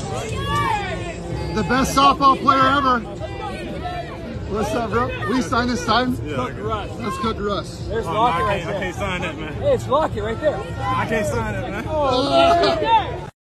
The best softball player ever. What's up, bro? Will you sign this time? Yeah. Cook Russ. Let's cook Russ. There's Oh, Lockett no, right there. I can't sign that, man. Hey, it's Lockett right there. I can't sign it, man. Oh,